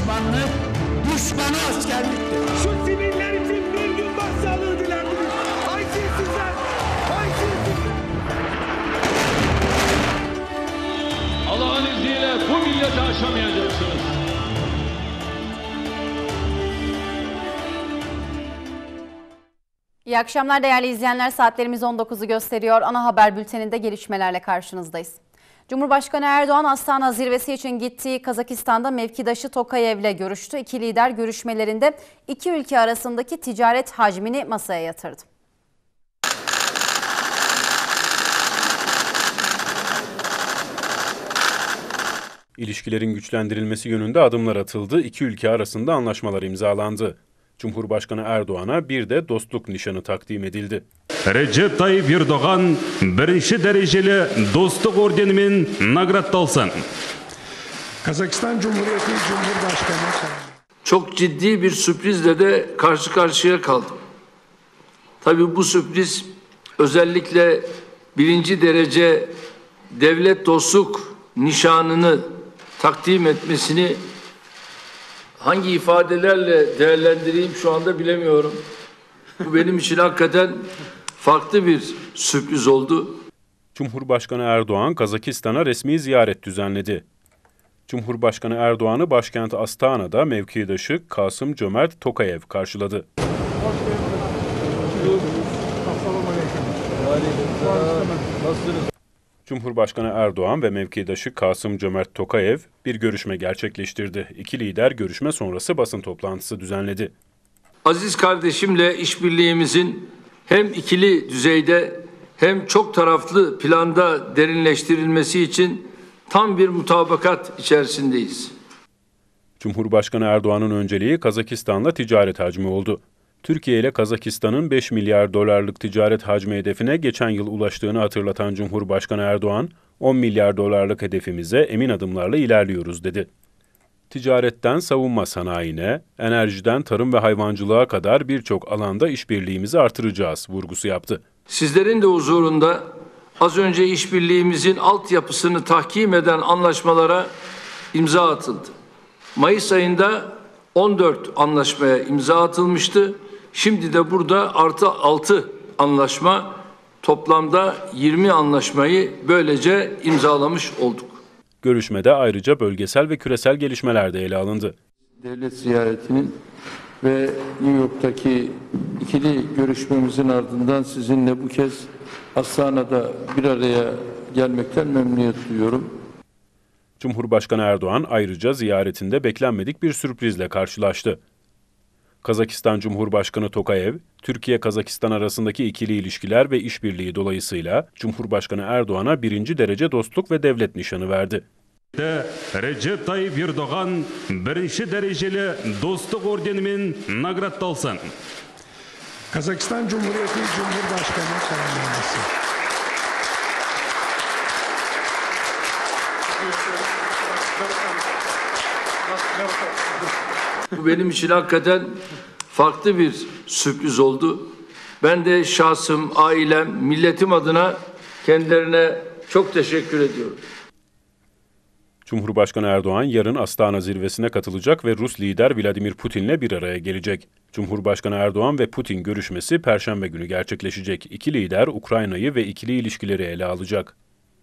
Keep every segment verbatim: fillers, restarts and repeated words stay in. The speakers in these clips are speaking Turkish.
düşmanlık, düşmanı askerliktir. Şu siviller için bir gün başsağlığı dilerdiniz. Haysiyetsizler, haysiyetsizler. Allah'ın izniyle bu milleti aşamayacaksınız. İyi akşamlar değerli izleyenler. Saatlerimiz on dokuzu gösteriyor. Ana haber bülteninde gelişmelerle karşınızdayız. Cumhurbaşkanı Erdoğan Astana zirvesi için gittiği Kazakistan'da mevkidaşı Tokayev'le görüştü. İki lider görüşmelerinde iki ülke arasındaki ticaret hacmini masaya yatırdı. İlişkilerin güçlendirilmesi yönünde adımlar atıldı. İki ülke arasında anlaşmalar imzalandı. Cumhurbaşkanı Erdoğan'a bir de dostluk nişanı takdim edildi. Recep Tayyip Erdoğan birinci dereceli dostluk ordenimin nagrattalsın. Kazakistan Cumhuriyeti Cumhurbaşkanı. Çok ciddi bir sürprizle de karşı karşıya kaldım. Tabii bu sürpriz özellikle birinci derece devlet dostluk nişanını takdim etmesini hangi ifadelerle değerlendireyim şu anda bilemiyorum. Bu benim için hakikaten farklı bir sürpriz oldu. Cumhurbaşkanı Erdoğan Kazakistan'a resmi ziyaret düzenledi. Cumhurbaşkanı Erdoğan'ı başkent Astana'da mevkidaşı Kasım-Cömert Tokayev karşıladı. Cumhurbaşkanı Erdoğan ve mevkidaşı Kasım-Cömert Tokayev bir görüşme gerçekleştirdi. İki lider görüşme sonrası basın toplantısı düzenledi. Aziz kardeşimle işbirliğimizin hem ikili düzeyde hem çok taraflı planda derinleştirilmesi için tam bir mutabakat içerisindeyiz. Cumhurbaşkanı Erdoğan'ın önceliği Kazakistan'la ticaret hacmi oldu. Türkiye ile Kazakistan'ın beş milyar dolarlık ticaret hacmi hedefine geçen yıl ulaştığını hatırlatan Cumhurbaşkanı Erdoğan, on milyar dolarlık hedefimize emin adımlarla ilerliyoruz dedi. Ticaretten savunma sanayine, enerjiden tarım ve hayvancılığa kadar birçok alanda işbirliğimizi artıracağız vurgusu yaptı. Sizlerin de huzurunda az önce işbirliğimizin altyapısını tahkim eden anlaşmalara imza atıldı. Mayıs ayında on dört anlaşmaya imza atılmıştı. Şimdi de burada artı altı anlaşma, toplamda yirmi anlaşmayı böylece imzalamış olduk. Görüşmede ayrıca bölgesel ve küresel gelişmeler de ele alındı. Devlet ziyaretinin ve New York'taki ikili görüşmemizin ardından sizinle bu kez Astana'da bir araya gelmekten memnuniyet duyuyorum. Cumhurbaşkanı Erdoğan ayrıca ziyaretinde beklenmedik bir sürprizle karşılaştı. Kazakistan Cumhurbaşkanı Tokayev, Türkiye-Kazakistan arasındaki ikili ilişkiler ve işbirliği dolayısıyla Cumhurbaşkanı Erdoğan'a birinci derece dostluk ve devlet nişanı verdi. Recep Tayyip Erdoğan birinci dereceli dostluk ordenimin nagrattalsın. Kazakistan Cumhuriyeti Cumhurbaşkanı selamlaması. Bu benim için hakikaten farklı bir sürpriz oldu. Ben de şahsım, ailem, milletim adına kendilerine çok teşekkür ediyorum. Cumhurbaşkanı Erdoğan yarın Astana zirvesine katılacak ve Rus lider Vladimir Putin'le bir araya gelecek. Cumhurbaşkanı Erdoğan ve Putin görüşmesi Perşembe günü gerçekleşecek. İki lider Ukrayna'yı ve ikili ilişkileri ele alacak.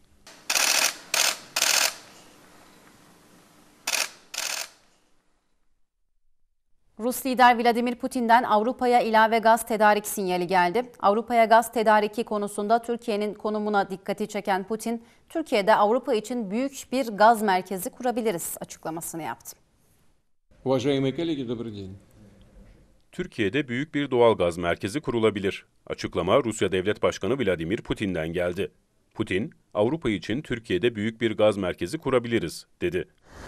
Rus lider Vladimir Putin'den Avrupa'ya ilave gaz tedarik sinyali geldi. Avrupa'ya gaz tedariki konusunda Türkiye'nin konumuna dikkati çeken Putin, Türkiye'de Avrupa için büyük bir gaz merkezi kurabiliriz açıklamasını yaptı. Türkiye'de büyük bir doğal gaz merkezi kurulabilir. Açıklama Rusya Devlet Başkanı Vladimir Putin'den geldi. Putin, Avrupa için Türkiye'de büyük bir gaz merkezi kurabiliriz, dedi.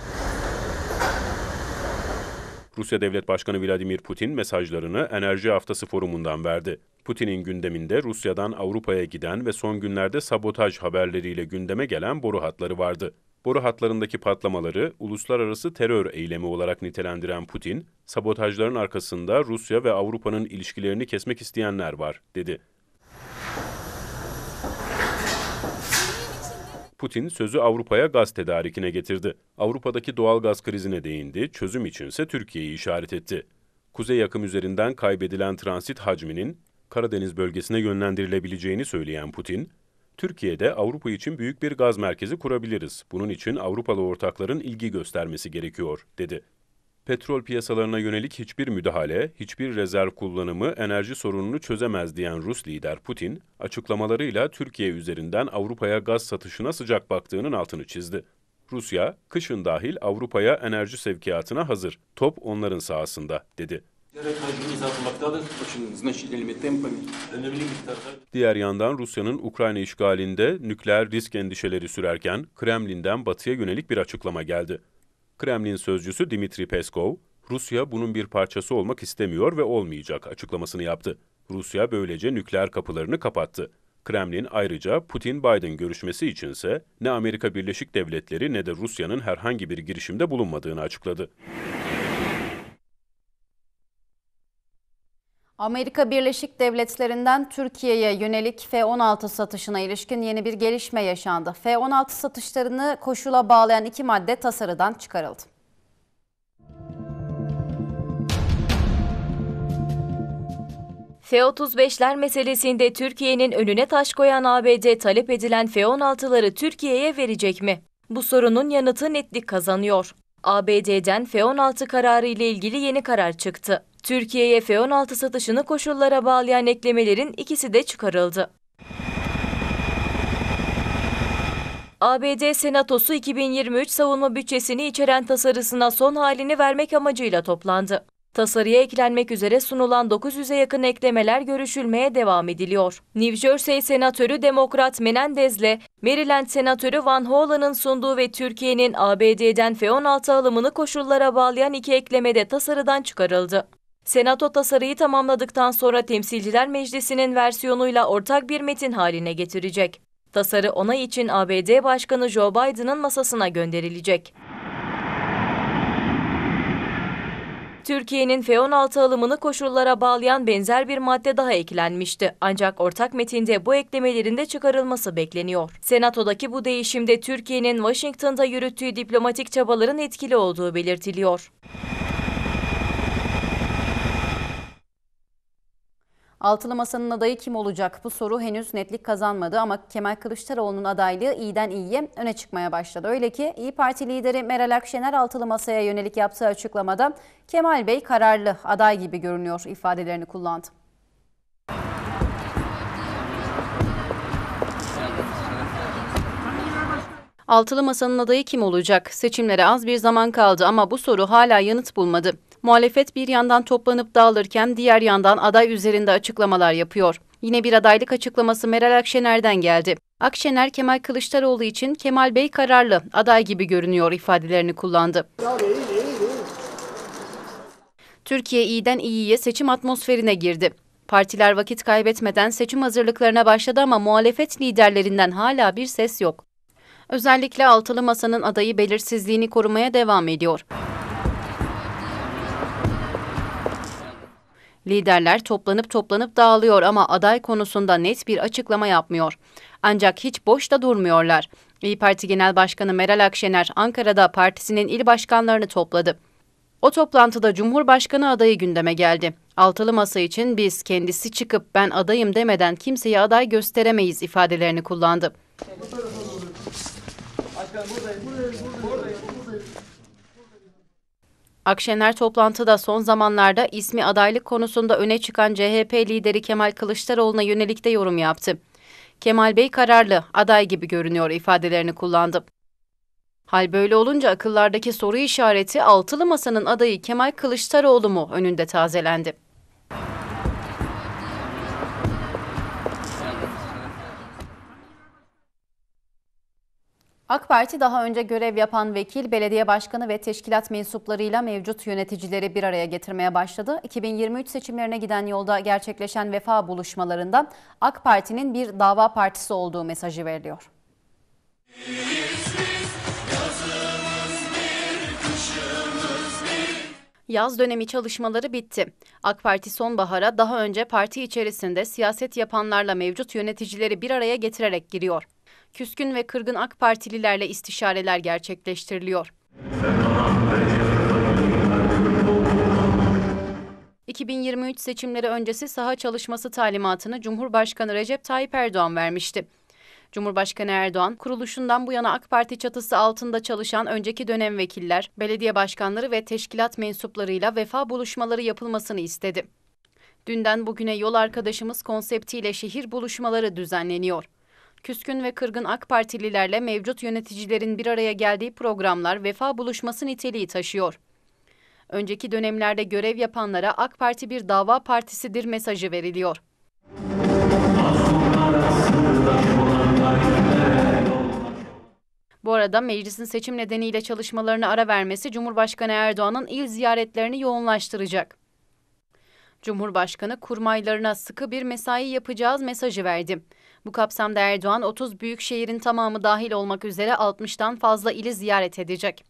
Rusya Devlet Başkanı Vladimir Putin mesajlarını Enerji Haftası Forumu'ndan verdi. Putin'in gündeminde Rusya'dan Avrupa'ya giden ve son günlerde sabotaj haberleriyle gündeme gelen boru hatları vardı. Boru hatlarındaki patlamaları uluslararası terör eylemi olarak nitelendiren Putin, sabotajların arkasında Rusya ve Avrupa'nın ilişkilerini kesmek isteyenler var, dedi. Putin sözü Avrupa'ya gaz tedarikine getirdi. Avrupa'daki doğal gaz krizine değindi, çözüm içinse Türkiye'yi işaret etti. Kuzey Akım üzerinden kaybedilen transit hacminin Karadeniz bölgesine yönlendirilebileceğini söyleyen Putin, Türkiye'de Avrupa için büyük bir gaz merkezi kurabiliriz. Bunun için Avrupalı ortakların ilgi göstermesi gerekiyor, dedi. Petrol piyasalarına yönelik hiçbir müdahale, hiçbir rezerv kullanımı enerji sorununu çözemez diyen Rus lider Putin, açıklamalarıyla Türkiye üzerinden Avrupa'ya gaz satışına sıcak baktığının altını çizdi. Rusya, kışın dahil Avrupa'ya enerji sevkiyatına hazır. Top onların sahasında, dedi. Diğer yandan Rusya'nın Ukrayna işgalinde nükleer risk endişeleri sürerken Kremlin'den batıya yönelik bir açıklama geldi. Kremlin sözcüsü Dmitri Peskov, Rusya bunun bir parçası olmak istemiyor ve olmayacak açıklamasını yaptı. Rusya böylece nükleer kapılarını kapattı. Kremlin ayrıca Putin-Biden görüşmesi içinse ne Amerika Birleşik Devletleri ne de Rusya'nın herhangi bir girişimde bulunmadığını açıkladı. Amerika Birleşik Devletleri'nden Türkiye'ye yönelik F on altı satışına ilişkin yeni bir gelişme yaşandı. F on altı satışlarını koşula bağlayan iki madde tasarıdan çıkarıldı. F otuz beşler meselesinde Türkiye'nin önüne taş koyan A B D talep edilen F on altıları Türkiye'ye verecek mi? Bu sorunun yanıtı netlik kazanıyor. A B D'den F on altı kararı ile ilgili yeni karar çıktı. Türkiye'ye F on altı satışını koşullara bağlayan eklemelerin ikisi de çıkarıldı. A B D Senatosu iki bin yirmi üç savunma bütçesini içeren tasarısına son halini vermek amacıyla toplandı. Tasarıya eklenmek üzere sunulan dokuz yüze yakın eklemeler görüşülmeye devam ediliyor. New Jersey Senatörü Demokrat Menendez'le Maryland Senatörü Van Hollen'ın sunduğu ve Türkiye'nin A B D'den F on altı alımını koşullara bağlayan iki ekleme de tasarıdan çıkarıldı. Senato tasarıyı tamamladıktan sonra Temsilciler Meclisi'nin versiyonuyla ortak bir metin haline getirecek. Tasarı onay için A B D Başkanı Joe Biden'ın masasına gönderilecek. Türkiye'nin F on altı alımını koşullara bağlayan benzer bir madde daha eklenmişti. Ancak ortak metinde bu eklemelerin de çıkarılması bekleniyor. Senato'daki bu değişimde Türkiye'nin Washington'da yürüttüğü diplomatik çabaların etkili olduğu belirtiliyor. Altılı Masa'nın adayı kim olacak? Bu soru henüz netlik kazanmadı ama Kemal Kılıçdaroğlu'nun adaylığı iyiden iyiye öne çıkmaya başladı. Öyle ki İYİ Parti lideri Meral Akşener Altılı Masa'ya yönelik yaptığı açıklamada Kemal Bey kararlı aday gibi görünüyor ifadelerini kullandı. Altılı Masa'nın adayı kim olacak? Seçimlere az bir zaman kaldı ama bu soru hala yanıt bulmadı. Muhalefet bir yandan toplanıp dağılırken diğer yandan aday üzerinde açıklamalar yapıyor. Yine bir adaylık açıklaması Meral Akşener'den geldi. Akşener, Kemal Kılıçdaroğlu için Kemal Bey kararlı, aday gibi görünüyor ifadelerini kullandı. Türkiye iyiden iyiye seçim atmosferine girdi. Partiler vakit kaybetmeden seçim hazırlıklarına başladı ama muhalefet liderlerinden hala bir ses yok. Özellikle Altılı Masa'nın adayı belirsizliğini korumaya devam ediyor. Liderler toplanıp toplanıp dağılıyor ama aday konusunda net bir açıklama yapmıyor. Ancak hiç boş da durmuyorlar. İYİ Parti Genel Başkanı Meral Akşener Ankara'da partisinin il başkanlarını topladı. O toplantıda Cumhurbaşkanı adayı gündeme geldi. Altılı Masa için biz kendisi çıkıp ben adayım demeden kimseye aday gösteremeyiz ifadelerini kullandı. Akşener toplantıda son zamanlarda ismi adaylık konusunda öne çıkan C H P lideri Kemal Kılıçdaroğlu'na yönelik de yorum yaptı. Kemal Bey kararlı, aday gibi görünüyor ifadelerini kullandı. Hal böyle olunca akıllardaki soru işareti Altılı Masa'nın adayı Kemal Kılıçdaroğlu mu önünde tazelendi. AK Parti daha önce görev yapan vekil, belediye başkanı ve teşkilat mensuplarıyla mevcut yöneticileri bir araya getirmeye başladı. iki bin yirmi üç seçimlerine giden yolda gerçekleşen vefa buluşmalarında AK Parti'nin bir dava partisi olduğu mesajı veriliyor. Yaz dönemi çalışmaları bitti. AK Parti sonbahara daha önce parti içerisinde siyaset yapanlarla mevcut yöneticileri bir araya getirerek giriyor. Küskün ve kırgın AK Partililerle istişareler gerçekleştiriliyor. iki bin yirmi üç seçimleri öncesi saha çalışması talimatını Cumhurbaşkanı Recep Tayyip Erdoğan vermişti. Cumhurbaşkanı Erdoğan, kuruluşundan bu yana AK Parti çatısı altında çalışan önceki dönem vekiller, belediye başkanları ve teşkilat mensuplarıyla vefa buluşmaları yapılmasını istedi. Dünden bugüne yol arkadaşımız konseptiyle şehir buluşmaları düzenleniyor. Küskün ve kırgın AK Partililerle mevcut yöneticilerin bir araya geldiği programlar vefa buluşması niteliği taşıyor. Önceki dönemlerde görev yapanlara AK Parti bir dava partisidir mesajı veriliyor. Bu arada meclisin seçim nedeniyle çalışmalarına ara vermesi Cumhurbaşkanı Erdoğan'ın il ziyaretlerini yoğunlaştıracak. Cumhurbaşkanı kurmaylarına sıkı bir mesai yapacağız mesajı verdi. Bu kapsamda Erdoğan otuz büyük şehrin tamamı dahil olmak üzere altmıştan fazla ili ziyaret edecek.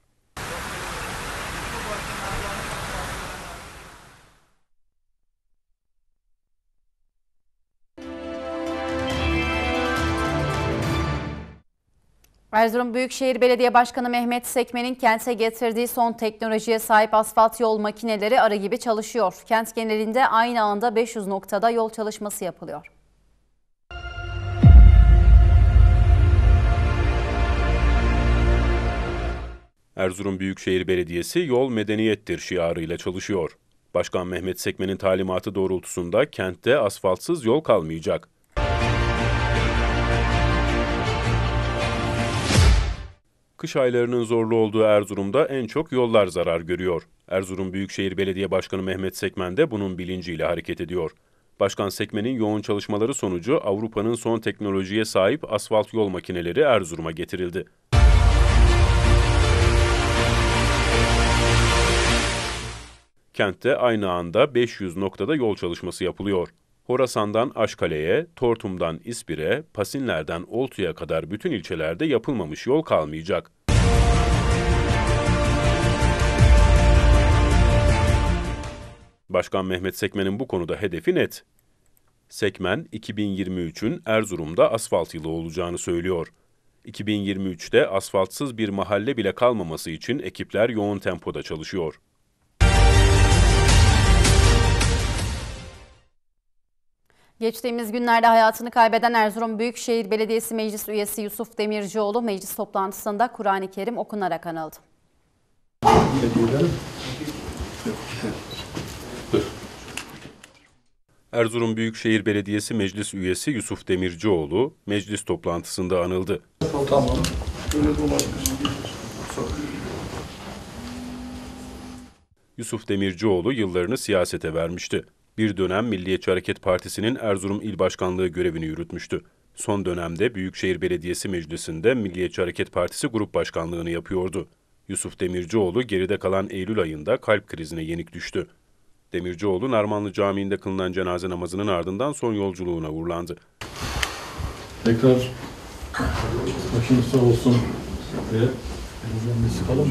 Erzurum Büyükşehir Belediye Başkanı Mehmet Sekmen'in kente getirdiği son teknolojiye sahip asfalt yol makineleri arı gibi çalışıyor. Kent genelinde aynı anda beş yüz noktada yol çalışması yapılıyor. Erzurum Büyükşehir Belediyesi yol medeniyettir şiarıyla çalışıyor. Başkan Mehmet Sekmen'in talimatı doğrultusunda kentte asfaltsız yol kalmayacak. Kış aylarının zorlu olduğu Erzurum'da en çok yollar zarar görüyor. Erzurum Büyükşehir Belediye Başkanı Mehmet Sekmen de bunun bilinciyle hareket ediyor. Başkan Sekmen'in yoğun çalışmaları sonucu Avrupa'nın son teknolojiye sahip asfalt yol makineleri Erzurum'a getirildi. Kentte aynı anda beş yüz noktada yol çalışması yapılıyor. Horasan'dan Aşkale'ye, Tortum'dan İspir'e, Pasinler'den Oltu'ya kadar bütün ilçelerde yapılmamış yol kalmayacak. Başkan Mehmet Sekmen'in bu konuda hedefi net. Sekmen, iki bin yirmi üçün Erzurum'da asfalt yılı olacağını söylüyor. iki bin yirmi üçte asfaltsız bir mahalle bile kalmaması için ekipler yoğun tempoda çalışıyor. Geçtiğimiz günlerde hayatını kaybeden Erzurum Büyükşehir Belediyesi Meclis Üyesi Yusuf Demircioğlu meclis toplantısında Kur'an-ı Kerim okunarak anıldı. Erzurum Büyükşehir Belediyesi Meclis Üyesi Yusuf Demircioğlu meclis toplantısında anıldı. Tamam. Yusuf Demircioğlu yıllarını siyasete vermişti. Bir dönem Milliyetçi Hareket Partisi'nin Erzurum İl Başkanlığı görevini yürütmüştü. Son dönemde Büyükşehir Belediyesi Meclisi'nde Milliyetçi Hareket Partisi Grup Başkanlığını yapıyordu. Yusuf Demircioğlu geride kalan Eylül ayında kalp krizine yenik düştü. Demircioğlu, Narmanlı Camii'nde kılınan cenaze namazının ardından son yolculuğuna uğurlandı. Tekrar başınız sağ olsun ve sıkalım mı?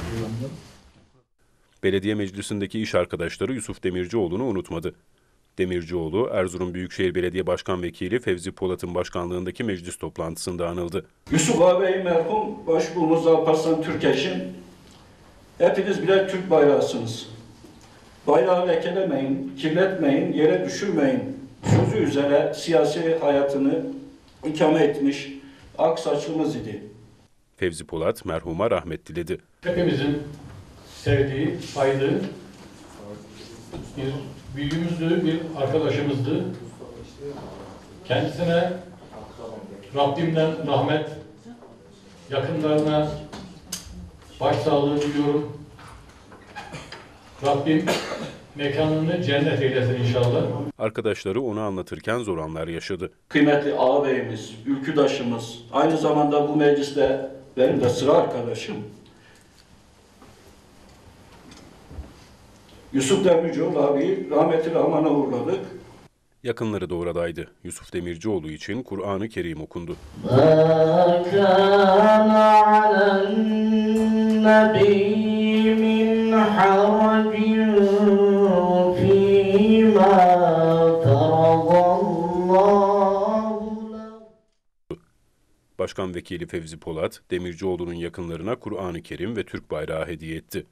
Belediye meclisindeki iş arkadaşları Yusuf Demircioğlu'nu unutmadı. Demircioğlu, Erzurum Büyükşehir Belediye Başkan Vekili Fevzi Polat'ın başkanlığındaki meclis toplantısında anıldı. Yusuf ağabey merhum başbuğumuz Alparslan Türkeş'in hepiniz birer Türk bayrağısınız. Bayrağı lekelemeyin, kirletmeyin, yere düşürmeyin sözü üzere siyasi hayatını ikame etmiş ak saçlımız idi. Fevzi Polat merhuma rahmet diledi. Hepimizin sevdiği, saydığı bir büyüğümüzdü, bir arkadaşımızdı. Kendisine Rabbimden rahmet, yakınlarına başsağlığı diliyorum. Rabbim mekanını cennet eylesin inşallah. Arkadaşları onu anlatırken zor anlar yaşadı. Kıymetli ağabeyimiz, ülküdaşımız, aynı zamanda bu mecliste benim de sıra arkadaşım. Yusuf Demircioğlu abi rahmeti rahmana uğurladık. Yakınları da oradaydı. Yusuf Demircioğlu için Kur'an-ı Kerim okundu. مَا Başkan Vekili Fevzi Polat, Demircioğlu'nun yakınlarına Kur'an-ı Kerim ve Türk bayrağı hediye etti.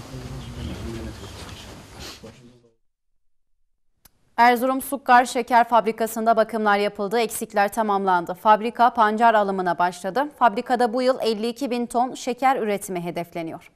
Erzurum Sukkar Şeker Fabrikası'nda bakımlar yapıldı, eksikler tamamlandı. Fabrika pancar alımına başladı. Fabrikada bu yıl elli iki bin ton şeker üretimi hedefleniyor.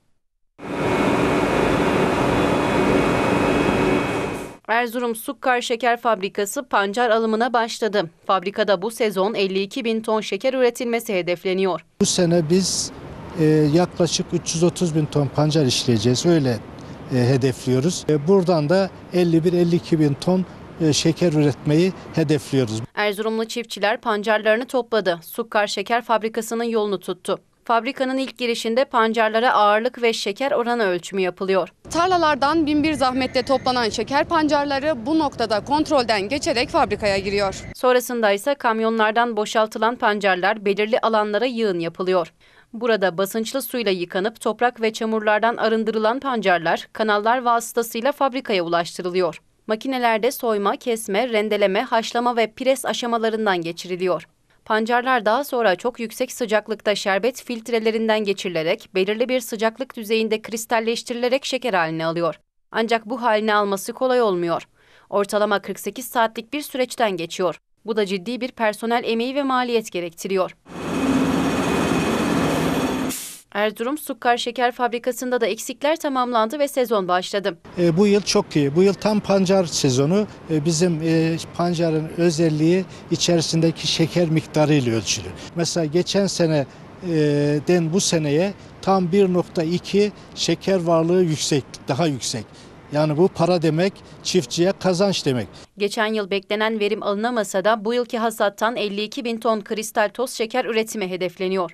Erzurum Sukkar Şeker Fabrikası pancar alımına başladı. Fabrikada bu sezon elli iki bin ton şeker üretilmesi hedefleniyor. Bu sene biz e, yaklaşık üç yüz otuz bin ton pancar işleyeceğiz, öyle e, hedefliyoruz. E, buradan da elli bir elli iki bin ton e, şeker üretmeyi hedefliyoruz. Erzurumlu çiftçiler pancarlarını topladı. Sukkar Şeker Fabrikası'nın yolunu tuttu. Fabrikanın ilk girişinde pancarlara ağırlık ve şeker oranı ölçümü yapılıyor. Tarlalardan bin bir zahmetle toplanan şeker pancarları bu noktada kontrolden geçerek fabrikaya giriyor. Sonrasında ise kamyonlardan boşaltılan pancarlar belirli alanlara yığın yapılıyor. Burada basınçlı suyla yıkanıp toprak ve çamurlardan arındırılan pancarlar kanallar vasıtasıyla fabrikaya ulaştırılıyor. Makinelerde soyma, kesme, rendeleme, haşlama ve pres aşamalarından geçiriliyor. Pancarlar daha sonra çok yüksek sıcaklıkta şerbet filtrelerinden geçirilerek belirli bir sıcaklık düzeyinde kristalleştirilerek şeker haline alıyor. Ancak bu haline alması kolay olmuyor. Ortalama kırk sekiz saatlik bir süreçten geçiyor. Bu da ciddi bir personel emeği ve maliyet gerektiriyor. Erzurum Sukkar Şeker Fabrikası'nda da eksikler tamamlandı ve sezon başladı. E, bu yıl çok iyi. Bu yıl tam pancar sezonu. E, bizim e, pancarın özelliği içerisindeki şeker miktarı ile ölçülür. Mesela geçen seneden bu seneye tam bir nokta iki şeker varlığı yüksek, daha yüksek. Yani bu para demek, çiftçiye kazanç demek. Geçen yıl beklenen verim alınamasa da bu yılki hasattan elli iki bin ton kristal toz şeker üretimi hedefleniyor.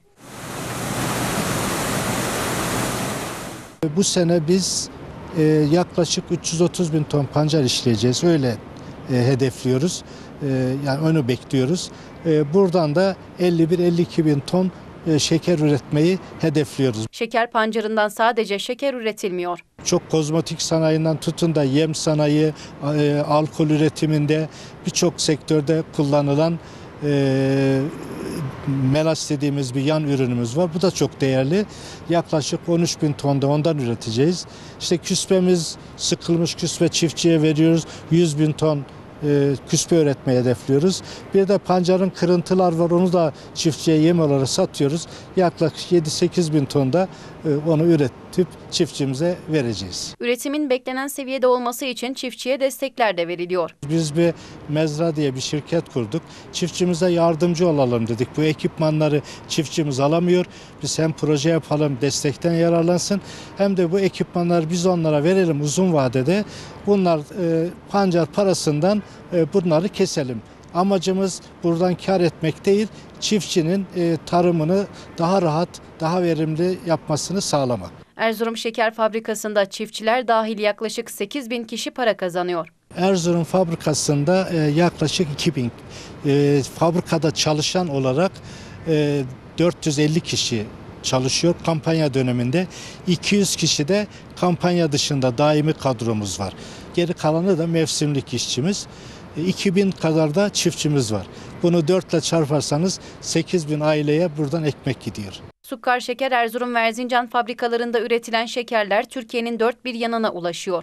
Bu sene biz e, yaklaşık üç yüz otuz bin ton pancar işleyeceğiz, öyle e, hedefliyoruz. E, yani onu bekliyoruz. E, buradan da elli bir elli iki bin ton e, şeker üretmeyi hedefliyoruz. Şeker pancarından sadece şeker üretilmiyor. Çok kozmetik sanayinden tutun da yem sanayi, e, alkol üretiminde birçok sektörde kullanılan e, melaç dediğimiz bir yan ürünümüz var. Bu da çok değerli. Yaklaşık on üç bin ton da ondan üreteceğiz. İşte küspemiz, sıkılmış küspe çiftçiye veriyoruz. yüz bin ton e, küspe üretmeyi hedefliyoruz. Bir de pancarın kırıntılar var. Onu da çiftçiye yem olarak satıyoruz. Yaklaşık yedi sekiz bin ton da e, onu üretip çiftçimize vereceğiz. Üretimin beklenen seviyede olması için çiftçiye destekler de veriliyor. Biz bir Mezra diye bir şirket kurduk. Çiftçimize yardımcı olalım dedik. Bu ekipmanları çiftçimiz alamıyor. Biz hem proje yapalım, destekten yararlansın, hem de bu ekipmanları biz onlara verelim uzun vadede. Bunlar e, pancar parasından e, bunları keselim. Amacımız buradan kar etmek değil, çiftçinin e, tarımını daha rahat, daha verimli yapmasını sağlamak. Erzurum Şeker Fabrikası'nda çiftçiler dahil yaklaşık sekiz bin kişi para kazanıyor. Erzurum fabrikasında e, yaklaşık iki bin e, fabrikada çalışan olarak e, dört yüz elli kişi çalışıyor kampanya döneminde. iki yüz kişi de kampanya dışında daimi kadromuz var. Geri kalanı da mevsimlik işçimiz. E, iki bin kadar da çiftçimiz var. Bunu dört ile çarparsanız sekiz bin aileye buradan ekmek gidiyor. Sukkar Şeker Erzurum ve Erzincan fabrikalarında üretilen şekerler Türkiye'nin dört bir yanına ulaşıyor.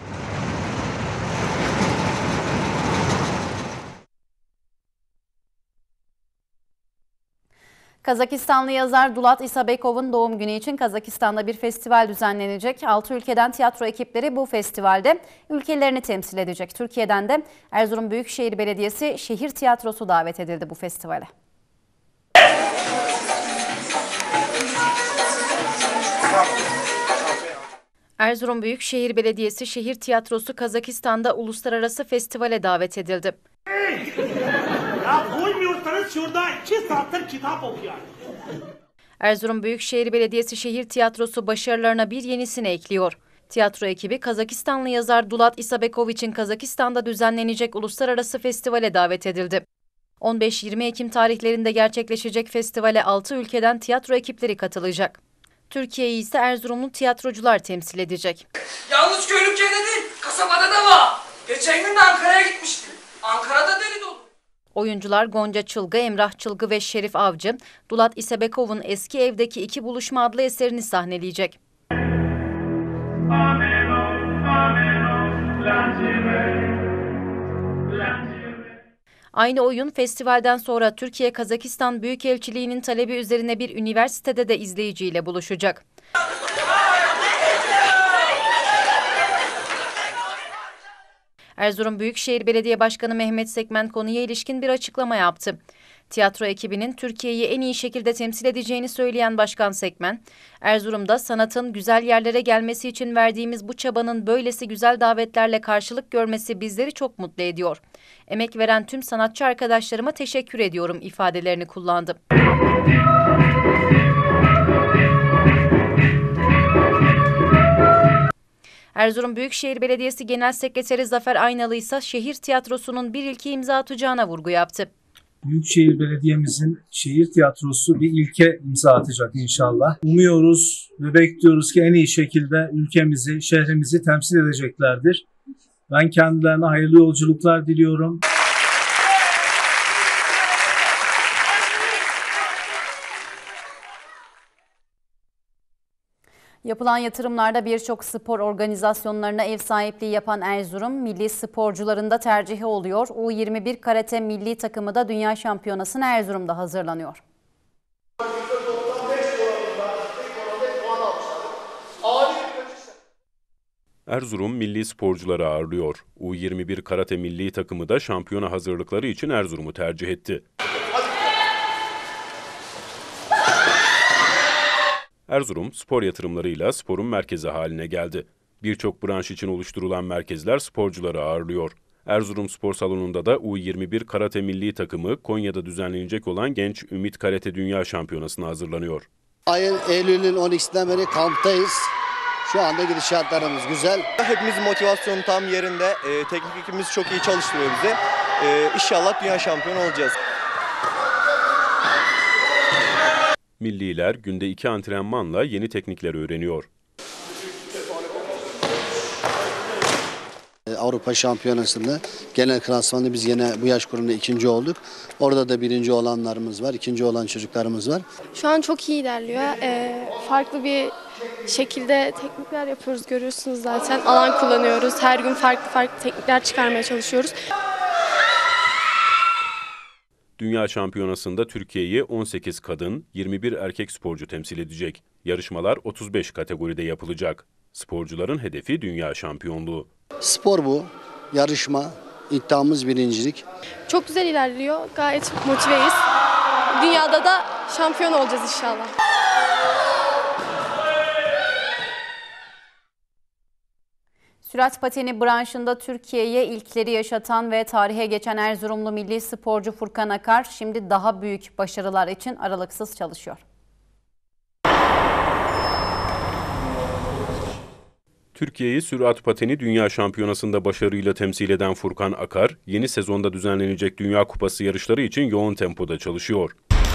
Kazakistanlı yazar Dulat İsabekov'un doğum günü için Kazakistan'da bir festival düzenlenecek. Altı ülkeden tiyatro ekipleri bu festivalde ülkelerini temsil edecek. Türkiye'den de Erzurum Büyükşehir Belediyesi Şehir Tiyatrosu davet edildi bu festivale. Erzurum Büyükşehir Belediyesi Şehir Tiyatrosu Kazakistan'da uluslararası festivale davet edildi. Ya koymuyorsanız şurada iki satır kitap okuyun. Erzurum Büyükşehir Belediyesi Şehir Tiyatrosu başarılarına bir yenisini ekliyor. Tiyatro ekibi Kazakistanlı yazar Dulat İsabekov için Kazakistan'da düzenlenecek uluslararası festivale davet edildi. on beş yirmi Ekim tarihlerinde gerçekleşecek festivale altı ülkeden tiyatro ekipleri katılacak. Türkiye'yi ise Erzurumlu tiyatrocular temsil edecek. Yalnız Köylükçe'de değil, kasabada da var. Geçen gün de Ankara'ya gitmiştim. Ankara'da deli dolu. Oyuncular Gonca Çılgı, Emrah Çılgı ve Şerif Avcı, Dulat İsebekov'un Eski Evdeki İki Buluşma adlı eserini sahneleyecek. Aynı oyun festivalden sonra Türkiye-Kazakistan Büyükelçiliği'nin talebi üzerine bir üniversitede de izleyiciyle buluşacak. Erzurum Büyükşehir Belediye Başkanı Mehmet Sekmen konuya ilişkin bir açıklama yaptı. Tiyatro ekibinin Türkiye'yi en iyi şekilde temsil edeceğini söyleyen Başkan Sekmen, Erzurum'da sanatın güzel yerlere gelmesi için verdiğimiz bu çabanın böylesi güzel davetlerle karşılık görmesi bizleri çok mutlu ediyor. Emek veren tüm sanatçı arkadaşlarıma teşekkür ediyorum ifadelerini kullandı. Erzurum Büyükşehir Belediyesi Genel Sekreteri Zafer Aynalı ise şehir tiyatrosunun bir ilke imza atacağına vurgu yaptı. Büyükşehir Belediye'mizin şehir tiyatrosu bir ilke imza atacak inşallah. Umuyoruz ve bekliyoruz ki en iyi şekilde ülkemizi, şehrimizi temsil edeceklerdir. Ben kendilerine hayırlı yolculuklar diliyorum. Yapılan yatırımlarda birçok spor organizasyonlarına ev sahipliği yapan Erzurum, milli sporcuların da tercihi oluyor. U yirmi bir karate milli takımı da Dünya Şampiyonası'na Erzurum'da hazırlanıyor. Erzurum milli sporcuları ağırlıyor. U yirmi bir karate milli takımı da şampiyona hazırlıkları için Erzurum'u tercih etti. Erzurum, spor yatırımlarıyla sporun merkezi haline geldi. Birçok branş için oluşturulan merkezler sporcuları ağırlıyor. Erzurum Spor Salonu'nda da U yirmi bir karate milli takımı Konya'da düzenlenecek olan Genç Ümit Karate Dünya Şampiyonası'na hazırlanıyor. Ayın Eylül'ün on ikisinden beri kamptayız. Şu anda gidişatlarımız güzel. Hepimizin motivasyonu tam yerinde. E, teknik ekibimiz çok iyi çalıştırıyor bizi. E, İnşallah dünya şampiyonu olacağız. Milliler günde iki antrenmanla yeni teknikler öğreniyor. Avrupa Şampiyonası'nda genel klasmanda biz yine bu yaş grubunda ikinci olduk. Orada da birinci olanlarımız var, ikinci olan çocuklarımız var. Şu an çok iyi ilerliyor. Ee, farklı bir şekilde teknikler yapıyoruz, görüyorsunuz zaten. Alan kullanıyoruz. Her gün farklı farklı teknikler çıkarmaya çalışıyoruz. Dünya Şampiyonası'nda Türkiye'yi on sekiz kadın, yirmi bir erkek sporcu temsil edecek. Yarışmalar otuz beş kategoride yapılacak. Sporcuların hedefi dünya şampiyonluğu. Spor bu, yarışma, iddiamız birincilik. Çok güzel ilerliyor, gayet motiveyiz. Dünyada da şampiyon olacağız inşallah. Sürat pateni branşında Türkiye'ye ilkleri yaşatan ve tarihe geçen Erzurumlu milli sporcu Furkan Akar şimdi daha büyük başarılar için aralıksız çalışıyor. Türkiye'yi sürat pateni Dünya Şampiyonası'nda başarıyla temsil eden Furkan Akar, yeni sezonda düzenlenecek Dünya Kupası yarışları için yoğun tempoda çalışıyor.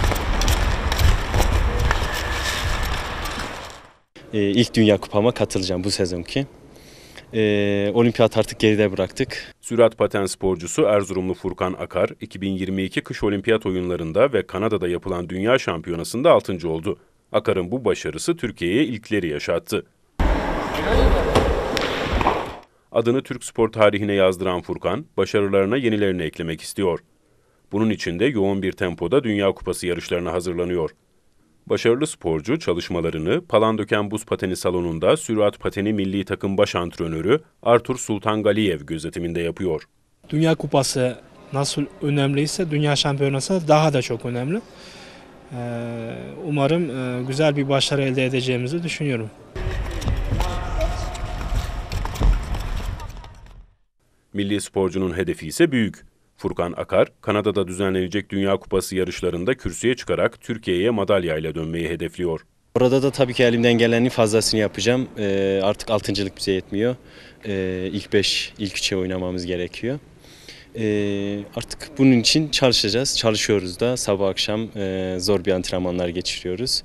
Ee, ilk Dünya Kupama katılacağım bu sezonki. Ee, olimpiyat artık geride bıraktık. Sürat paten sporcusu Erzurumlu Furkan Akar, iki bin yirmi iki kış olimpiyat oyunlarında ve Kanada'da yapılan Dünya Şampiyonası'nda altıncı oldu. Akar'ın bu başarısı Türkiye'ye ilkleri yaşattı. Adını Türk spor tarihine yazdıran Furkan, başarılarına yenilerini eklemek istiyor. Bunun için de yoğun bir tempoda Dünya Kupası yarışlarına hazırlanıyor. Başarılı sporcu çalışmalarını Palandöken Buz Pateni Salonu'nda sürat pateni milli takım baş antrenörü Artur Sultangaliyev gözetiminde yapıyor. Dünya Kupası nasıl önemliyse Dünya Şampiyonası daha da çok önemli. Umarım güzel bir başarı elde edeceğimizi düşünüyorum. Milli sporcunun hedefi ise büyük. Furkan Akar, Kanada'da düzenlenecek Dünya Kupası yarışlarında kürsüye çıkarak Türkiye'ye madalyayla dönmeyi hedefliyor. Orada da tabii ki elimden gelenin fazlasını yapacağım. Ee, artık altıncılık bize yetmiyor. Ee, ilk beş, ilk üçe oynamamız gerekiyor. Ee, artık bunun için çalışacağız, çalışıyoruz da sabah akşam e, zor bir antrenmanlar geçiriyoruz.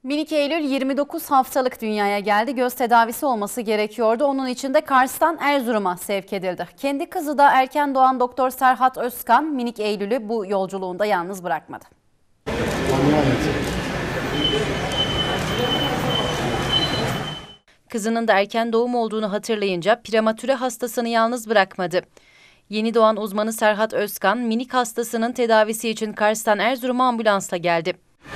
Minik Eylül yirmi dokuz haftalık dünyaya geldi. Göz tedavisi olması gerekiyordu. Onun için de Kars'tan Erzurum'a sevk edildi. Kendi kızı da erken doğan Doktor Serhat Özkan, Minik Eylül'ü bu yolculuğunda yalnız bırakmadı. Kızının da erken doğum olduğunu hatırlayınca prematüre hastasını yalnız bırakmadı. Yeni doğan uzmanı Serhat Özkan, minik hastasının tedavisi için Kars'tan Erzurum'a ambulansla geldi.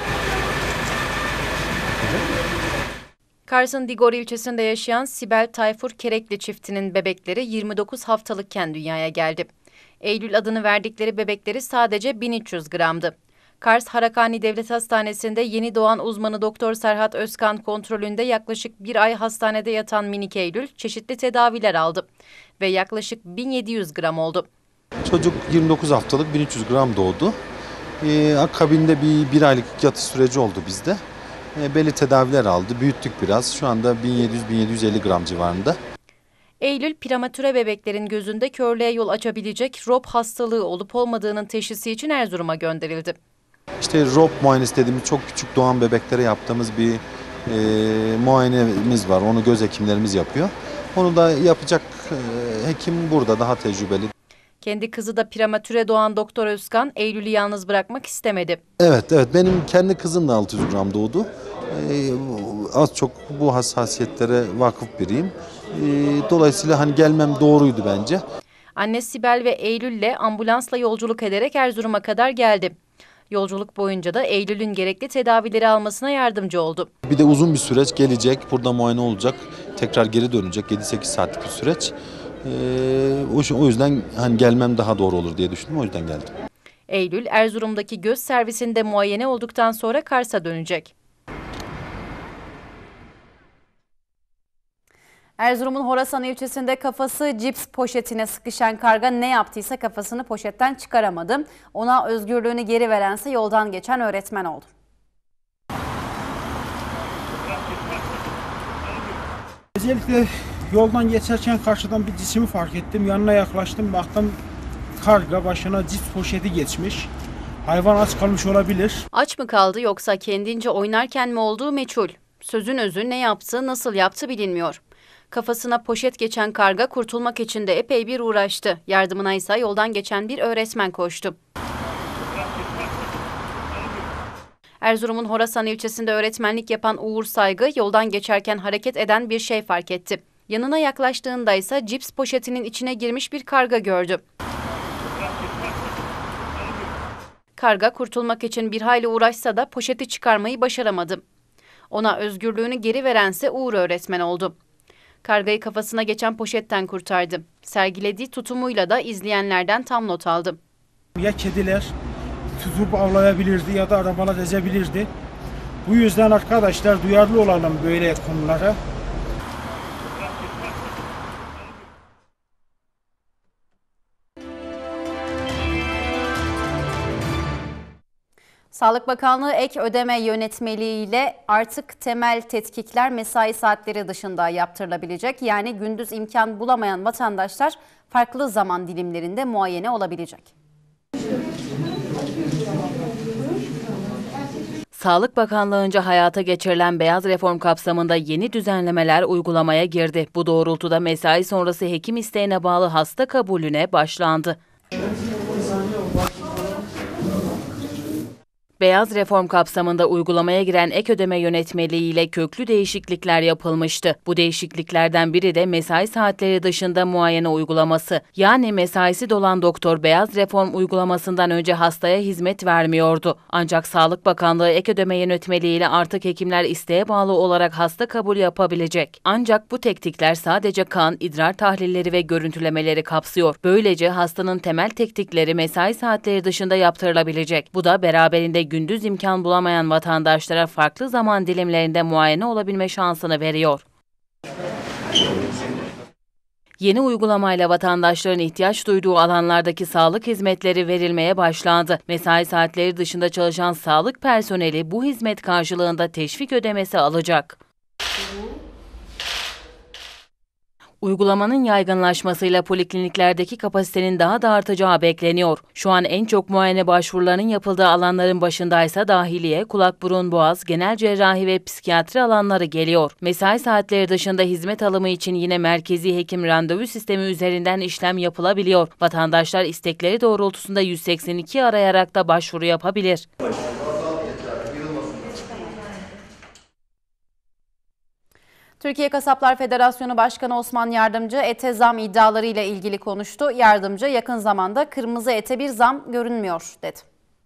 Kars'ın Digor ilçesinde yaşayan Sibel Tayfur Kerekli çiftinin bebekleri yirmi dokuz haftalıkken dünyaya geldi. Eylül adını verdikleri bebekleri sadece bin üç yüz gramdı. Kars Harakani Devlet Hastanesi'nde yeni doğan uzmanı Doktor Serhat Özkan kontrolünde yaklaşık bir ay hastanede yatan minik Eylül çeşitli tedaviler aldı ve yaklaşık bin yedi yüz gram oldu. Çocuk yirmi dokuz haftalık bin üç yüz gram doğdu. Ee, akabinde bir, bir aylık yatış süreci oldu bizde. Ee, belli tedaviler aldı, büyüttük biraz. Şu anda bin yedi yüz bin yedi yüz elli gram civarında. Eylül, prematüre bebeklerin gözünde körlüğe yol açabilecek R O P hastalığı olup olmadığının teşhisi için Erzurum'a gönderildi. İşte R O P muayenesi dediğimiz çok küçük doğan bebeklere yaptığımız bir e, muayenemiz var. Onu göz hekimlerimiz yapıyor. Onu da yapacak e, hekim burada daha tecrübeli. Kendi kızı da prematüre doğan Doktor Özkan, Eylül'ü yalnız bırakmak istemedi. Evet, evet. Benim kendi kızım da altı yüz gram doğdu. Ee, az çok bu hassasiyetlere vakıf biriyim. Ee, dolayısıyla hani gelmem doğruydu bence. Anne Sibel ve Eylül'le ambulansla yolculuk ederek Erzurum'a kadar geldi. Yolculuk boyunca da Eylül'ün gerekli tedavileri almasına yardımcı oldu. Bir de uzun bir süreç gelecek. Burada muayene olacak. Tekrar geri dönecek. yedi sekiz saatlik bir süreç. Ee, o yüzden hani gelmem daha doğru olur diye düşündüm. O yüzden geldim. Eylül, Erzurum'daki göz servisinde muayene olduktan sonra Kars'a dönecek. Erzurum'un Horasan ilçesinde kafası cips poşetine sıkışan karga ne yaptıysa kafasını poşetten çıkaramadı. Ona özgürlüğünü geri verense yoldan geçen öğretmen oldu. Özellikle yoldan geçerken karşıdan bir cisimi fark ettim. Yanına yaklaştım, baktım karga başına cips poşeti geçmiş. Hayvan aç kalmış olabilir. Aç mı kaldı yoksa kendince oynarken mi olduğu meçhul. Sözün özü ne yaptı, nasıl yaptı bilinmiyor. Kafasına poşet geçen karga kurtulmak için de epey bir uğraştı. Yardımına ise yoldan geçen bir öğretmen koştu. Erzurum'un Horasan ilçesinde öğretmenlik yapan Uğur Saygı yoldan geçerken hareket eden bir şey fark etti. Yanına yaklaştığında ise cips poşetinin içine girmiş bir karga gördü. Karga kurtulmak için bir hayli uğraşsa da poşeti çıkarmayı başaramadı. Ona özgürlüğünü geri verense Uğur öğretmen oldu. Kargayı kafasına geçen poşetten kurtardı. Sergilediği tutumuyla da izleyenlerden tam not aldı. Ya kediler tutup avlayabilirdi ya da arabalar ezebilirdi. Bu yüzden arkadaşlar duyarlı olalım böyle konulara. Sağlık Bakanlığı ek ödeme yönetmeliğiyle artık temel tetkikler mesai saatleri dışında yaptırılabilecek. Yani gündüz imkan bulamayan vatandaşlar farklı zaman dilimlerinde muayene olabilecek. Sağlık Bakanlığı'nca hayata geçirilen beyaz reform kapsamında yeni düzenlemeler uygulamaya girdi. Bu doğrultuda mesai sonrası hekim isteğine bağlı hasta kabulüne başlandı. Beyaz reform kapsamında uygulamaya giren ek ödeme yönetmeliği ile köklü değişiklikler yapılmıştı. Bu değişikliklerden biri de mesai saatleri dışında muayene uygulaması. Yani mesaisi dolan doktor beyaz reform uygulamasından önce hastaya hizmet vermiyordu. Ancak Sağlık Bakanlığı ek ödeme yönetmeliği ile artık hekimler isteğe bağlı olarak hasta kabul yapabilecek. Ancak bu teknikler sadece kan, idrar tahlilleri ve görüntülemeleri kapsıyor. Böylece hastanın temel teknikleri mesai saatleri dışında yaptırılabilecek. Bu da beraberinde gündüz imkan bulamayan vatandaşlara farklı zaman dilimlerinde muayene olabilme şansını veriyor. Yeni uygulamayla vatandaşların ihtiyaç duyduğu alanlardaki sağlık hizmetleri verilmeye başlandı. Mesai saatleri dışında çalışan sağlık personeli bu hizmet karşılığında teşvik ödemesi alacak. Uygulamanın yaygınlaşmasıyla polikliniklerdeki kapasitenin daha da artacağı bekleniyor. Şu an en çok muayene başvurularının yapıldığı alanların başındaysa dahiliye, kulak burun boğaz, genel cerrahi ve psikiyatri alanları geliyor. Mesai saatleri dışında hizmet alımı için yine merkezi hekim randevu sistemi üzerinden işlem yapılabiliyor. Vatandaşlar istekleri doğrultusunda yüz seksen iki arayarak da başvuru yapabilir. Türkiye Kasaplar Federasyonu Başkanı Osman Yardımcı ete zam iddiaları ile ilgili konuştu. Yardımcı yakın zamanda kırmızı ete bir zam görünmüyor dedi.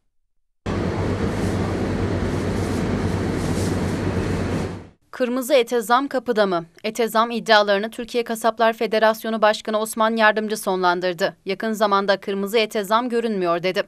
Kırmızı ete zam kapıda mı? Ete zam iddialarını Türkiye Kasaplar Federasyonu Başkanı Osman Yardımcı sonlandırdı. Yakın zamanda kırmızı ete zam görünmüyor dedi.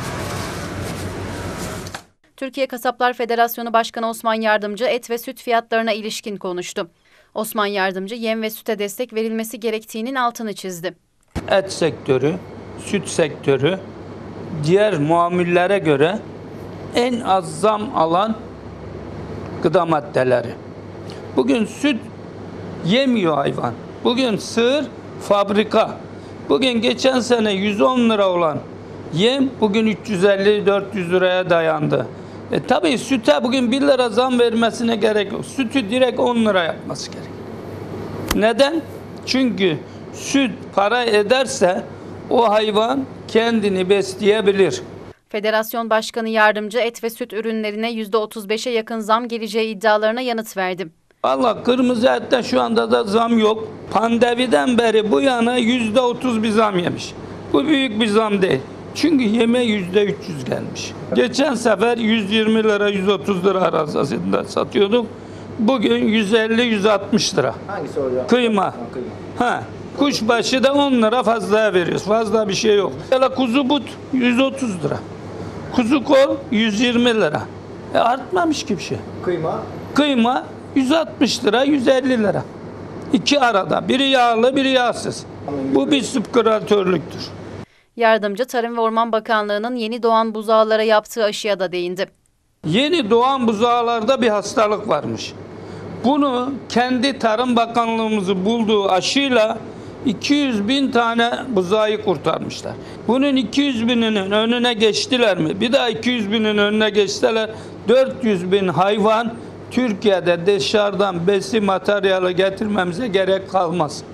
Türkiye Kasaplar Federasyonu Başkanı Osman Yardımcı et ve süt fiyatlarına ilişkin konuştu. Osman Yardımcı yem ve süte destek verilmesi gerektiğinin altını çizdi. Et sektörü, süt sektörü diğer muamillere göre en az zam alan gıda maddeleri. Bugün süt yemiyor hayvan. Bugün sığır fabrika. Bugün geçen sene yüz on lira olan yem bugün üç yüz elli dört yüz liraya dayandı. E tabii süte bugün bir lira zam vermesine gerek yok. Sütü direkt on lira yapması gerek. Neden? Çünkü süt para ederse o hayvan kendini besleyebilir. Federasyon Başkanı Yardımcı et ve süt ürünlerine yüzde otuz beşe yakın zam geleceği iddialarına yanıt verdi. Vallahi kırmızı ette şu anda da zam yok. Pandemiden beri bu yana yüzde otuz bir zam yemiş. Bu büyük bir zam değil. Çünkü yeme yüzde üç yüz gelmiş. Geçen sefer yüz yirmi lira yüz otuz lira arasında satıyorduk. Bugün yüz elli yüz altmış lira. Hangisi oluyor? Kıyma. Kıyma. Ha. Kuşbaşı da on lira fazlaya veriyoruz. Fazla bir şey yok. Mesela kuzu but yüz otuz lira. Kuzu kol yüz yirmi lira. E artmamış ki bir şey. Kıyma? Kıyma yüz altmış lira, yüz elli lira. İki arada. Biri yağlı, biri yağsız. Bu bir subkreatörlüktür. Yardımcı Tarım ve Orman Bakanlığı'nın yeni doğan buzağılara yaptığı aşıya da değindi. Yeni doğan buzağlarda bir hastalık varmış. Bunu kendi Tarım Bakanlığımızı bulduğu aşıyla iki yüz bin tane buzağı kurtarmışlar. Bunun iki yüz bininin önüne geçtiler mi? Bir daha iki yüz binin önüne geçseler dört yüz bin hayvan Türkiye'de dışarıdan besin materyali getirmemize gerek kalmaz.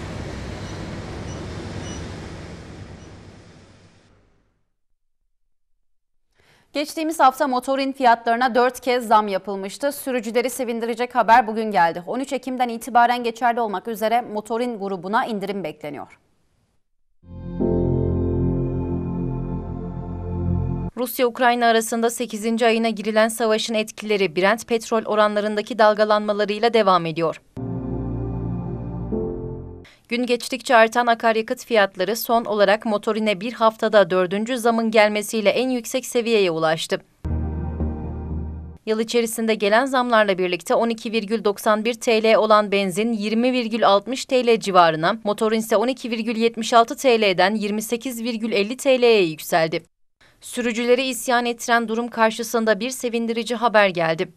Geçtiğimiz hafta motorin fiyatlarına dört kez zam yapılmıştı. Sürücüleri sevindirecek haber bugün geldi. on üç Ekim'den itibaren geçerli olmak üzere motorin grubuna indirim bekleniyor. Rusya-Ukrayna arasında sekizinci ayına girilen savaşın etkileri Brent petrol oranlarındaki dalgalanmalarıyla devam ediyor. Gün geçtikçe artan akaryakıt fiyatları son olarak motorine bir haftada dördüncü zamın gelmesiyle en yüksek seviyeye ulaştı. Yıl içerisinde gelen zamlarla birlikte on iki virgül doksan bir TL olan benzin yirmi virgül altmış TL civarına, motorin ise on iki virgül yetmiş altı TL'den yirmi sekiz virgül elli TL'ye yükseldi. Sürücüleri isyan ettiren durum karşısında bir sevindirici haber geldi.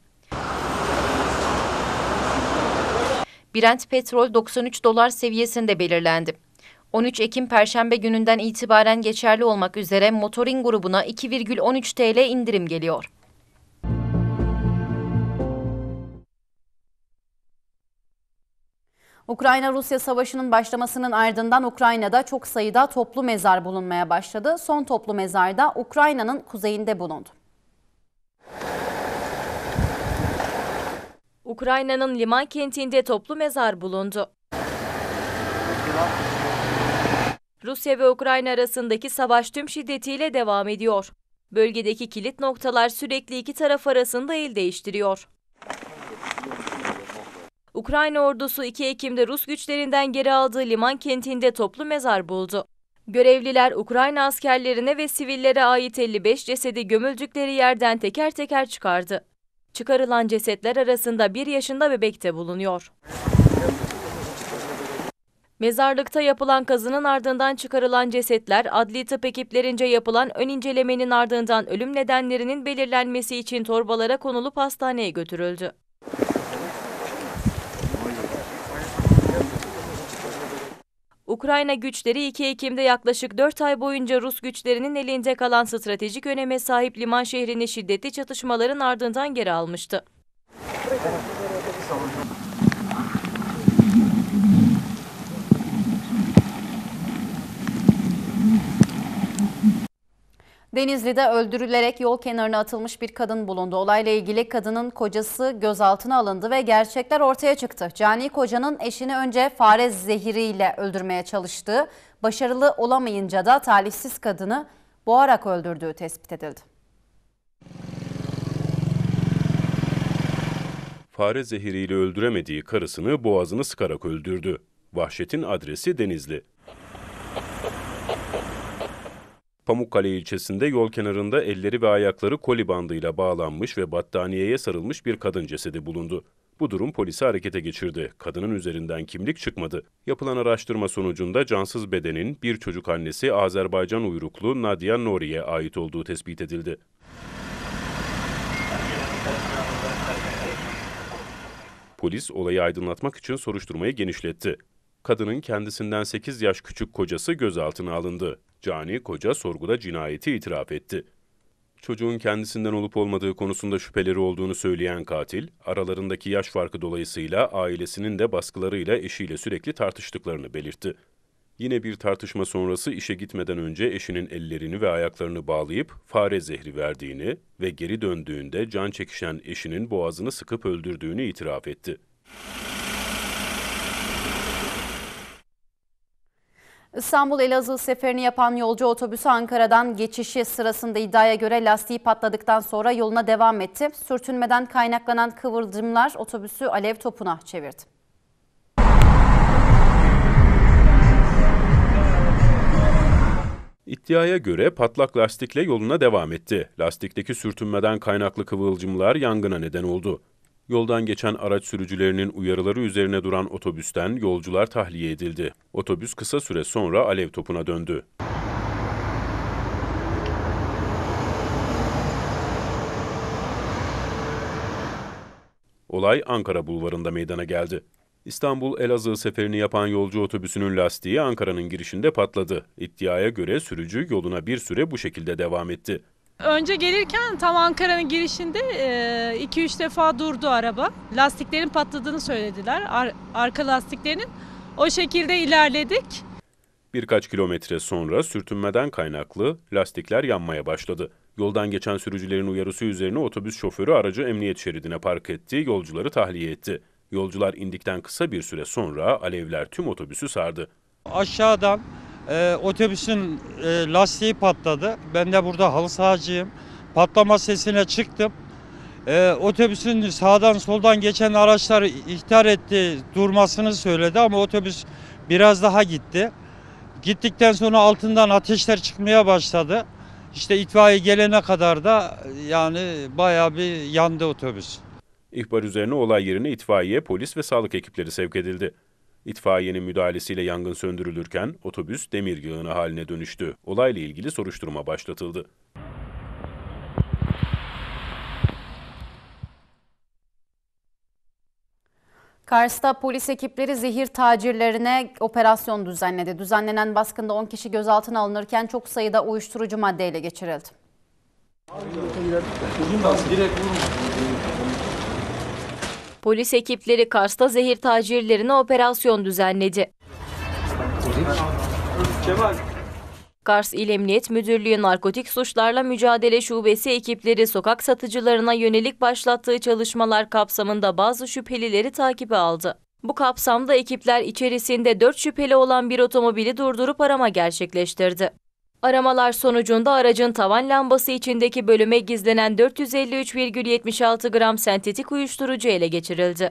Brent petrol doksan üç dolar seviyesinde belirlendi. on üç Ekim Perşembe gününden itibaren geçerli olmak üzere motorin grubuna iki virgül on üç TL indirim geliyor. Ukrayna-Rusya savaşının başlamasının ardından Ukrayna'da çok sayıda toplu mezar bulunmaya başladı. Son toplu mezar da Ukrayna'nın kuzeyinde bulundu. Ukrayna'nın Liman kentinde toplu mezar bulundu. Rusya ve Ukrayna arasındaki savaş tüm şiddetiyle devam ediyor. Bölgedeki kilit noktalar sürekli iki taraf arasında el değiştiriyor. Ukrayna ordusu iki Ekim'de Rus güçlerinden geri aldığı Liman kentinde toplu mezar buldu. Görevliler Ukrayna askerlerine ve sivillere ait elli beş cesedi gömüldükleri yerden teker teker çıkardı. Çıkarılan cesetler arasında bir yaşında bebek de bulunuyor. Mezarlıkta yapılan kazının ardından çıkarılan cesetler, adli tıp ekiplerince yapılan ön incelemenin ardından ölüm nedenlerinin belirlenmesi için torbalara konulup hastaneye götürüldü. Ukrayna güçleri iki Ekim'de yaklaşık dört ay boyunca Rus güçlerinin elinde kalan stratejik öneme sahip liman şehrini şiddetli çatışmaların ardından geri almıştı. Denizli'de öldürülerek yol kenarına atılmış bir kadın bulundu. Olayla ilgili kadının kocası gözaltına alındı ve gerçekler ortaya çıktı. Cani kocanın eşini önce fare zehiriyle öldürmeye çalıştığı, başarılı olamayınca da talihsiz kadını boğarak öldürdüğü tespit edildi. Fare zehiriyle öldüremediği karısını boğazını sıkarak öldürdü. Vahşetin adresi Denizli. Pamukkale ilçesinde yol kenarında elleri ve ayakları koli bandıyla bağlanmış ve battaniyeye sarılmış bir kadın cesedi bulundu. Bu durum polisi harekete geçirdi. Kadının üzerinden kimlik çıkmadı. Yapılan araştırma sonucunda cansız bedenin bir çocuk annesi Azerbaycan uyruklu Nadia Nori'ye ait olduğu tespit edildi. Polis olayı aydınlatmak için soruşturmayı genişletti. Kadının kendisinden sekiz yaş küçük kocası gözaltına alındı. Cani koca sorguda cinayeti itiraf etti. Çocuğun kendisinden olup olmadığı konusunda şüpheleri olduğunu söyleyen katil, aralarındaki yaş farkı dolayısıyla ailesinin de baskılarıyla eşiyle sürekli tartıştıklarını belirtti. Yine bir tartışma sonrası işe gitmeden önce eşinin ellerini ve ayaklarını bağlayıp fare zehri verdiğini ve geri döndüğünde can çekişen eşinin boğazını sıkıp öldürdüğünü itiraf etti. İstanbul-Elazığ seferini yapan yolcu otobüsü Ankara'dan geçişi sırasında iddiaya göre lastiği patladıktan sonra yoluna devam etti. Sürtünmeden kaynaklanan kıvılcımlar otobüsü alev topuna çevirdi. İddiaya göre patlak lastikle yoluna devam etti. Lastikteki sürtünmeden kaynaklı kıvılcımlar yangına neden oldu. Yoldan geçen araç sürücülerinin uyarıları üzerine duran otobüsten yolcular tahliye edildi. Otobüs kısa süre sonra alev topuna döndü. Olay Ankara Bulvarı'nda meydana geldi. İstanbul-Elazığ seferini yapan yolcu otobüsünün lastiği Ankara'nın girişinde patladı. İddiaya göre sürücü yoluna bir süre bu şekilde devam etti. Önce gelirken tam Ankara'nın girişinde iki üç defa durdu araba. Lastiklerin patladığını söylediler. Ar- arka lastiklerinin. O şekilde ilerledik. Birkaç kilometre sonra sürtünmeden kaynaklı lastikler yanmaya başladı. Yoldan geçen sürücülerin uyarısı üzerine otobüs şoförü aracı emniyet şeridine park etti, yolcuları tahliye etti. Yolcular indikten kısa bir süre sonra alevler tüm otobüsü sardı. Aşağıdan e, otobüsün e, lastiği patladı. Ben de burada halı sahacıyım. Patlama sesine çıktım. E, otobüsün sağdan soldan geçen araçlar ihtar etti, durmasını söyledi ama otobüs biraz daha gitti. Gittikten sonra altından ateşler çıkmaya başladı. İşte itfaiye gelene kadar da yani bayağı bir yandı otobüs. İhbar üzerine olay yerine itfaiye, polis ve sağlık ekipleri sevk edildi. İtfaiyenin müdahalesiyle yangın söndürülürken otobüs demir yığını haline dönüştü. Olayla ilgili soruşturma başlatıldı. Kars'ta polis ekipleri zehir tacirlerine operasyon düzenledi. Düzenlenen baskında on kişi gözaltına alınırken çok sayıda uyuşturucu madde ele geçirildi. Polis ekipleri Kars'ta zehir tacirlerine operasyon düzenledi. Kars İl Emniyet Müdürlüğü Narkotik Suçlarla Mücadele Şubesi ekipleri sokak satıcılarına yönelik başlattığı çalışmalar kapsamında bazı şüphelileri takibe aldı. Bu kapsamda ekipler içerisinde dört şüpheli olan bir otomobili durdurup arama gerçekleştirdi. Aramalar sonucunda aracın tavan lambası içindeki bölüme gizlenen dört yüz elli üç virgül yetmiş altı gram sentetik uyuşturucu ele geçirildi.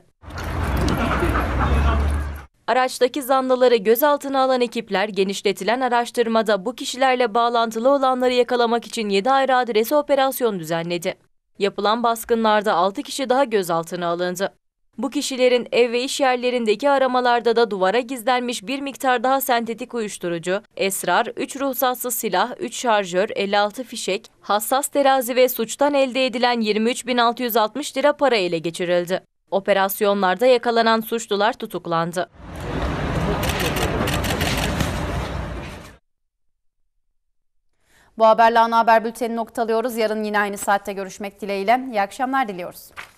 Araçtaki zanlıları gözaltına alan ekipler genişletilen araştırmada bu kişilerle bağlantılı olanları yakalamak için yedi ayrı adrese operasyon düzenledi. Yapılan baskınlarda altı kişi daha gözaltına alındı. Bu kişilerin ev ve iş yerlerindeki aramalarda da duvara gizlenmiş bir miktar daha sentetik uyuşturucu, esrar, üç ruhsatsız silah, üç şarjör, elli altı fişek, hassas terazi ve suçtan elde edilen yirmi üç bin altı yüz altmış lira para ele geçirildi. Operasyonlarda yakalanan suçlular tutuklandı. Bu haberle ana haber bülteni noktalıyoruz. Yarın yine aynı saatte görüşmek dileğiyle. İyi akşamlar diliyoruz.